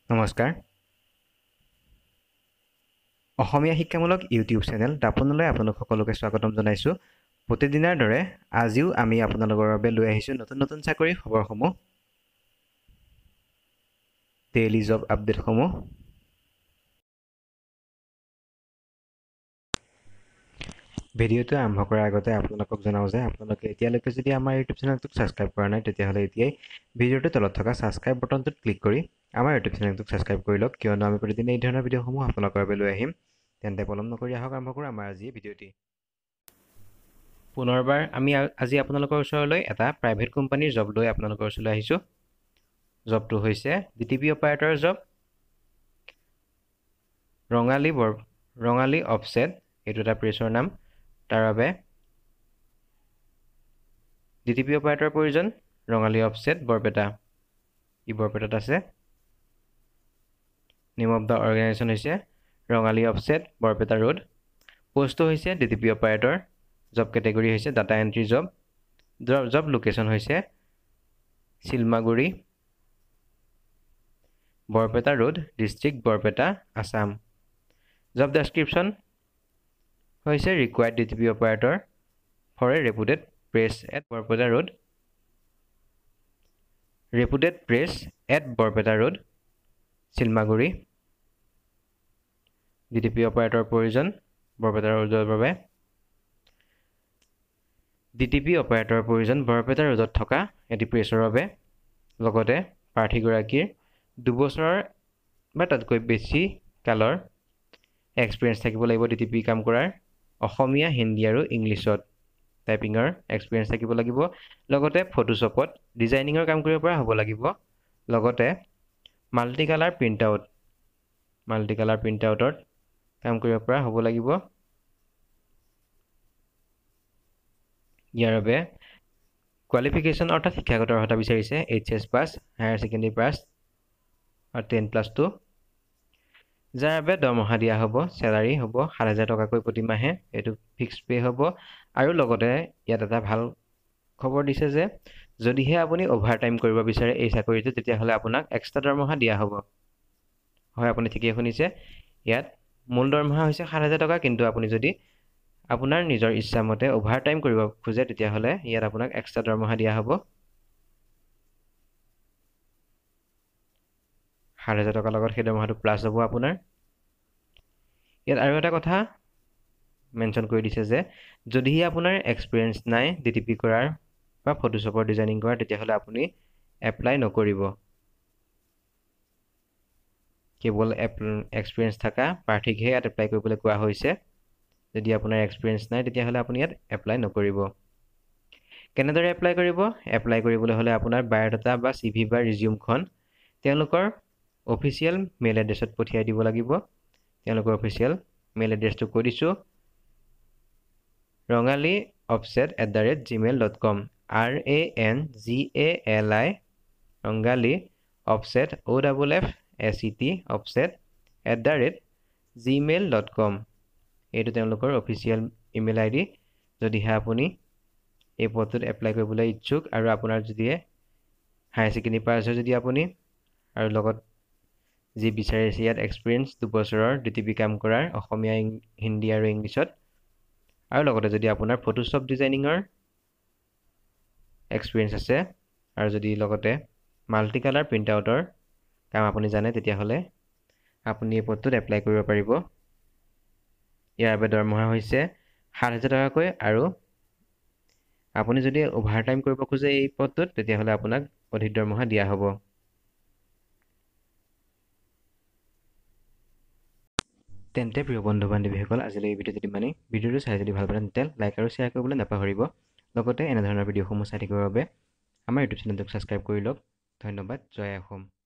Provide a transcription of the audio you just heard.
নমস্কাৰ অসমীয়া শিক্ষামূলক YouTube channel দাপনলৈ আপোনালোক সকলোকে স্বাগতম জনাইছোঁ প্ৰতিদিনৰ দৰে আজিও আমি আপোনালোকৰ বাবে লৈ আহিছোঁ নতুন চাকৰি খবৰসমূহ ডেইলি জব আপডেটসমূহ ভিডিঅ'টো আৰম্ভ কৰাৰ আগতে আপোনালোকক জনাওঁ যে আপোনালোকে এতিয়ালৈকে যদি আমাৰ ইউটিউব চেনেলটোক ছাবস্ক্ৰাইব কৰা নাই তেতিয়াহ'লে এতিয়াই ভিডিঅ'টোৰ তলত থকা ছাবস্ক্ৰাইব বাটনটোত ক্লিক কৰি আমাৰ ইউটিউব চেনেলটোক ছাবস্ক্ৰাইব কৰি লওক কিয়নো আমি প্ৰতিদিনে এই ধৰণৰ ভিডিঅ'সমূহ আপোনালোকৰ বাবে লৈ আহিম তেন্তে পলম নকৰি আহক আৰম্ভ কৰোঁ আমাৰ আজি ভিডিঅ'টি পুনৰবাৰ আমি আজি আপোনালোকৰ ওচৰলৈ এটা প্ৰাইভেট কোম্পানীৰ জব লৈ আপোনালোকৰ ওচৰলৈ আহিছোঁ জবটো হৈছে DTP operator job Rongali offset এইটো এটা প্ৰেছৰ নাম তাৰ বাবে ডিটিপি অপাৰেটৰ প্ৰয়োজন ৰঙালী অফছেট বৰপেটা ই বৰপেটাত আছে নেম অফ দ্য অৰ্গেনাইজেশ্যন হৈছে ৰঙালী অফছেট বৰপেটা ৰোড পোষ্টটো হৈছে ডিটিপি অপাৰেটৰ জব কেটেগৰী হৈছে ডাটা এণ্ট্ৰি জব লোকেশ্যন হৈছে Chilmaguri Barpeta road district Barpeta Assam job description হৈছে required DTP operator for a reputed press at Barpeta road Chilmaguri DTP operator প্ৰয়োজন বৰপেটা ৰোডৰ বাবে ডিটিপি অপাৰেটৰ প্ৰয়োজন বৰপেটা ৰোডত থকা এটি প্ৰেছৰ বাবে লগতে প্ৰাৰ্থীগৰাকীৰ 2 বছৰৰ বা তাতকৈ বেছি কালৰ এক্সপিৰিয়েঞ্চ থাকিব লাগিব ডিটিপি কাম কৰাৰ অসমীয়া হিন্দী আৰু ইংলিছত টাইপিঙৰ এক্সপিৰিয়েঞ্চ থাকিব লাগিব লগতে ফটোশ্বপত ডিজাইনিঙৰ কাম কৰিব পৰা হ'ব লাগিব লগতে মাল্টি কালাৰ প্ৰিণ্টআউটত কাম কৰিব পৰা হ'ব লাগিব ইয়াৰ বাবে কোৱালিফিকেশ্যন অৰ্থাৎ শিক্ষাগত অৰ্হতা বিচাৰিছে HS pass higher secondary pass আৰু 10+2 যাৰ বাবে দৰমহা দিয়া হ'ব চেলাৰী হ'ব 7,000 টকাকৈ প্ৰতি মাহে এইটো ফিক্সড পে হ'ব আৰু লগতে ইয়াত এটা ভাল খবৰ দিছে যে যদিহে আপুনি অভাৰটাইম কৰিব বিচাৰে এই চাকৰিটো তেতিয়াহ'লে আপোনাক এক্সট্ৰা দৰমহা দিয়া হ'ব হয় আপুনি ঠিকেই শুনিছে ইয়াত মূল দৰমহা হৈছে 7,000 টকা কিন্তু আপুনি যদি আপোনাৰ নিজৰ ইচ্ছামতে অভাৰটাইম কৰিব খোজে তেতিয়াহ'লে ইয়াত আপোনাক এক্সট্ৰা দৰমহা দিয়া হ'ব 7,000 টকাৰ লগত সেই দৰমহাটো প্লাছ হ'ব আপোনাৰ ইয়াত আৰু এটা কথা মেনশ্যন কৰি দিছে যে যদিহে আপোনাৰ এক্সপিৰিয়েঞ্চ নাই ডিটিপি কৰাৰ বা ফটোশ্বপৰ ডিজাইনিং কৰাৰ তেতিয়াহ'লে আপুনি এপ্লাই নকৰিব কেৱল এক্সপিৰিয়েঞ্চ থকা প্ৰাৰ্থীকহে ইয়াত এপ্লাই কৰিবলৈ কোৱা হৈছে যদি আপোনাৰ এক্সপিৰিয়েঞ্চ নাই তেতিয়াহ'লে আপুনি ইয়াত এপ্লাই নকৰিব কেনেদৰে এপ্লাই কৰিবলৈ হ'লে আপোনাৰ বায়'ডাটা বা CV বা ৰিজিউমখন তেওঁলোকৰ অফিচিয়েল মেইল এড্ৰেছত পঠিয়াই দিব লাগিব তেওঁলোকৰ অফিচিয়েল মেইল এড্ৰেছটো কৈ দিছোঁ rangali@gmail.com RANGALI rangali@offset offset@gmail.com এইটো তেওঁলোকৰ অফিচিয়েল ইমেইল ID যদিহে আপুনি এই পদটোত এপ্লাই কৰিবলৈ ইচ্ছুক আৰু আপোনাৰ যদিহে হায়াৰ ছেকেণ্ডেৰী পাছ হয় যদি আপুনি আৰু লগত যি বিচাৰিছে ইয়াত এক্সপিৰিয়েঞ্চ 2 বছৰৰ ডিটিপি কাম কৰাৰ অসমীয়া হিন্দী আৰু ইংলিছত আৰু লগতে যদি আপোনাৰ ফটোশ্বপ ডিজাইনিঙৰ এক্সপিৰিয়েঞ্চ আছে আৰু যদি লগতে মাল্টি কালাৰ প্ৰিণ্টআউটৰ কাম আপুনি জানে তেতিয়াহ'লে আপুনি এই পদটোত এপ্লাই কৰিব পাৰিব ইয়াৰ বাবে দৰমহা হৈছে 7,000 টকাকৈ আৰু আপুনি যদি অভাৰটাইম কৰিব খোজে এই পদটোত তেতিয়াহ'লে আপোনাক অধিক দৰমহা দিয়া হ'ব তেন্তে প্ৰিয় বন্ধু বান্ধৱীসকল আজিলৈ এই ভিডিঅ'টো ইমানেই ভিডিঅ'টো চাই যদি ভাল পায় তেন্তে লাইক আৰু শ্বেয়াৰ কৰিবলৈ নাপাহৰিব লগতে এনেধৰণৰ ভিডিঅ'সমূহ চাই থাকিবৰ বাবে আমাৰ ইউটিউব চেনেলটোক ছাবস্ক্ৰাইব কৰি লওক ধন্যবাদ জয় অসম